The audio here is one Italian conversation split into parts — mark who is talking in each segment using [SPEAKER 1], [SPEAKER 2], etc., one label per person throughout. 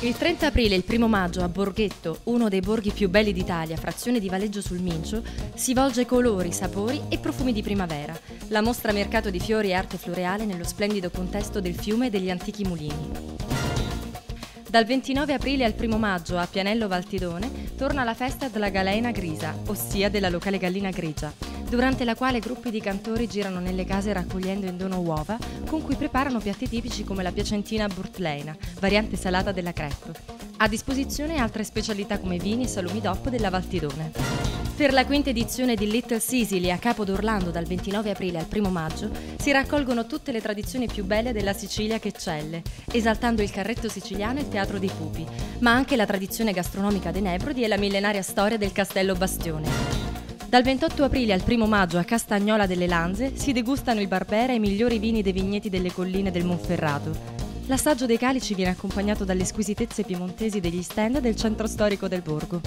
[SPEAKER 1] Il 30 aprile e il 1 maggio a Borghetto, uno dei borghi più belli d'Italia, frazione di Valeggio sul Mincio, si volge colori, sapori e profumi di primavera. La mostra mercato di fiori e arte floreale nello splendido contesto del fiume e degli antichi mulini. Dal 29 aprile al 1 maggio a Pianello Valtidone torna la festa della Galeina Grisa, ossia della locale gallina grigia, durante la quale gruppi di cantori girano nelle case raccogliendo in dono uova con cui preparano piatti tipici come la piacentina burtleina, variante salata della crepe. A disposizione altre specialità come vini e salumi DOP della Valtidone. Per la quinta edizione di Little Sicily a Capo d'Orlando dal 29 aprile al 1 maggio si raccolgono tutte le tradizioni più belle della Sicilia che eccelle, esaltando il carretto siciliano e il teatro dei pupi, ma anche la tradizione gastronomica dei Nebrodi e la millenaria storia del Castello Bastione. Dal 28 aprile al 1 maggio a Castagnola delle Lanze si degustano il Barbera e i migliori vini dei vigneti delle colline del Monferrato. L'assaggio dei calici viene accompagnato dalle squisitezze piemontesi degli stand del centro storico del borgo.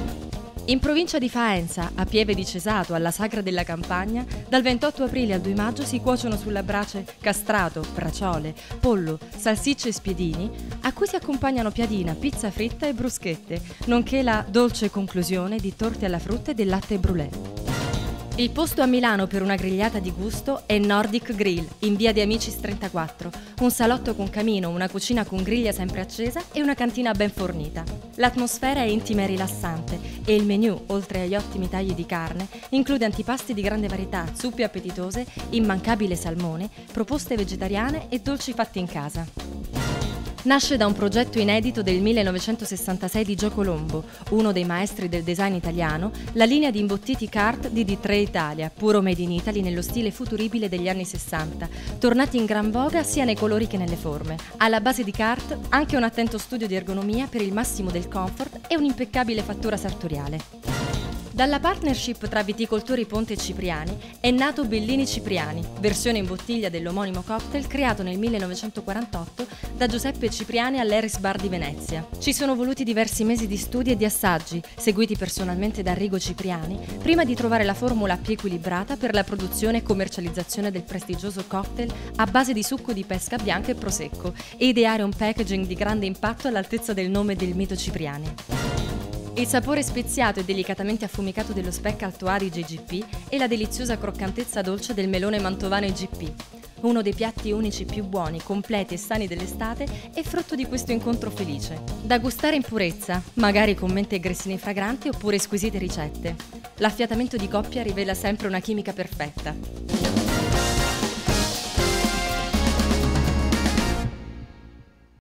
[SPEAKER 1] In provincia di Faenza, a Pieve di Cesato, alla Sagra della Campagna, dal 28 aprile al 2 maggio si cuociono sulla brace castrato, braciole, pollo, salsicce e spiedini, a cui si accompagnano piadina, pizza fritta e bruschette, nonché la dolce conclusione di torte alla frutta e del latte brulè. Il posto a Milano per una grigliata di gusto è Nordic Grill, in via De Amicis 34, un salotto con camino, una cucina con griglia sempre accesa e una cantina ben fornita. L'atmosfera è intima e rilassante e il menù, oltre agli ottimi tagli di carne, include antipasti di grande varietà, zuppe appetitose, immancabile salmone, proposte vegetariane e dolci fatti in casa. Nasce da un progetto inedito del 1966 di Gio Colombo, uno dei maestri del design italiano, la linea di imbottiti Cart di D3 Italia, puro made in Italy nello stile futuribile degli anni 60, tornati in gran voga sia nei colori che nelle forme. Alla base di Cart anche un attento studio di ergonomia per il massimo del comfort e un'impeccabile fattura sartoriale. Dalla partnership tra viticoltori Ponte e Cipriani è nato Bellini Cipriani, versione in bottiglia dell'omonimo cocktail creato nel 1948 da Giuseppe Cipriani all'Eris Bar di Venezia. Ci sono voluti diversi mesi di studi e di assaggi, seguiti personalmente da Arrigo Cipriani, prima di trovare la formula più equilibrata per la produzione e commercializzazione del prestigioso cocktail a base di succo di pesca bianca e prosecco e ideare un packaging di grande impatto all'altezza del nome del mito Cipriani. Il sapore speziato e delicatamente affumicato dello speck Alto Adige IGP e la deliziosa croccantezza dolce del melone mantovano IGP. Uno dei piatti unici più buoni, completi e sani dell'estate è frutto di questo incontro felice. Da gustare in purezza, magari con mente e grissini fragranti oppure squisite ricette. L'affiatamento di coppia rivela sempre una chimica perfetta.